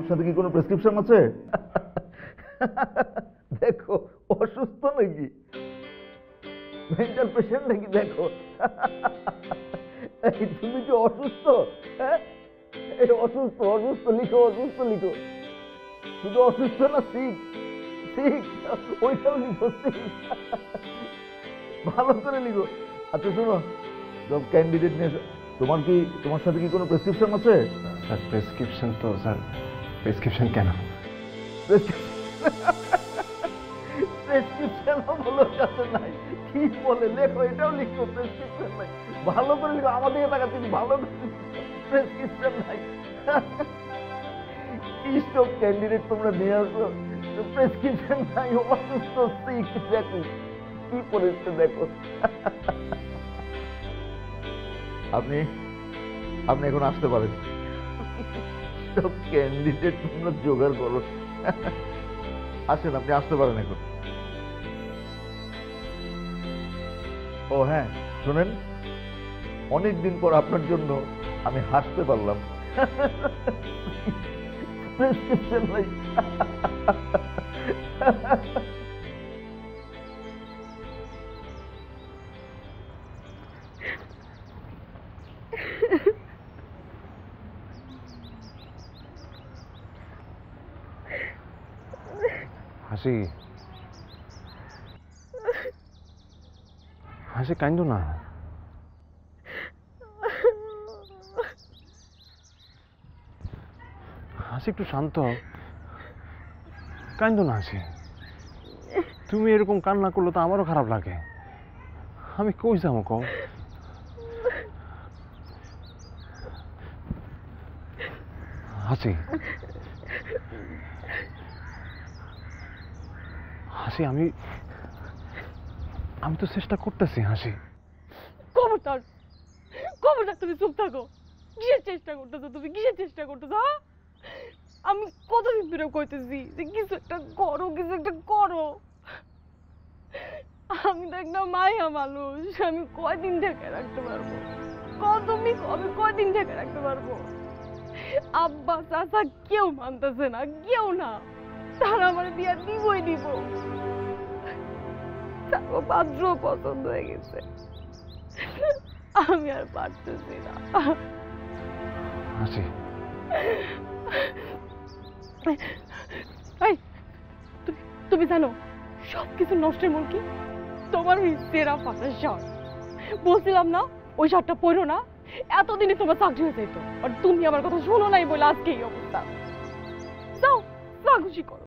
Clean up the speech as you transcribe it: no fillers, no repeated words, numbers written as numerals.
তোমার সাথে কি কোনো প্রেসক্রিপশন আছে? দেখো অসুস্থ নাকি, মেন্টাল পেশেন্ট নাকি? দেখো এই তুমি কি অসুস্থ? হ্যাঁ, এই অসুস্থ, অসুস্থ লিখো, অসুস্থ লিখো। শুধু অসুস্থ না, সিক, সিক ওইটাও লিখো, সিক। ভালো করে লিখো। আচ্ছা শোনো, জব ক্যান্ডিডেট নিয়ে তোমার সাথে কি কোনো প্রেসক্রিপশন আছে? স্যার প্রেসক্রিপশন তো স্যার, প্রেসক্রিপশন কেন? প্রেসক্রিপশনও বলো কাছে নাই, কি বলে লেখো, এটাও লিখো, প্রেসক্রিপশন নাই। ভালো করে লিখো, আমাদের এলাকাতে ভালো করে প্রেসক্রিপশন নাই। স্টক ক্যান্ডিডেট তোমরা নিয়ে আসো, প্রেসক্রিপশন নাই, অসুস্থ, সিক। দেখো কি পরিস্থিতি, দেখো। আপনি আপনি এখন আসতে পারেন। সব ক্যান্ডিডেট তোমরা জোগাড় করো, আসেন, আপনি আসতে পারেন এখন। ও হ্যাঁ, শুনেন, অনেকদিন পর আপনার জন্য আমি হাসতে পারলাম। প্রেসক্রিপশন নাই। হাসি, হাসি কান্দো না। হাসি একটু শান্ত, কান্দো না হাসি। তুমি এরকম কান্না করলে তো আমারও খারাপ লাগে। আমি কই যাবো কও? হাসি, হাসি আমি তো চেষ্টা করতেছি হাসি। খবরদার, খবরদার, তুমি চুপ থাকো। কিসের চেষ্টা করতেছো তুমি? কিসের চেষ্টা করতেছো? আমি কতদিন ধরে কইতেছি যে কিছু একটা করো, কিছু একটা করো। আমি তো একটা মায়া মানুষ, আমি কয়দিন ঢেকে রাখতে পারবো? তুমি কবে কয়দিন ঢেকে রাখতে পারবো? আব্বা চাচা কেউ মানতেছে না, কেউ না। তারা আমার বিয়া দিবই দিব। তারপর পাত্র পছন্দ হয়ে গেছে, আমি আর পারতেছি না। হাসি, তুমি জানো সবকিছু নষ্টের মূল কি? তোমার ওই সেরা ফাটা শার্ট। বলছিলাম না ওই শার্টটা পরো না, এতদিনে তোমার চাকরি হয়ে যেত। আর তুমি আমার কথা শোনো নাই বলে আজকে এই অবস্থা। যাও, যা খুশি করো।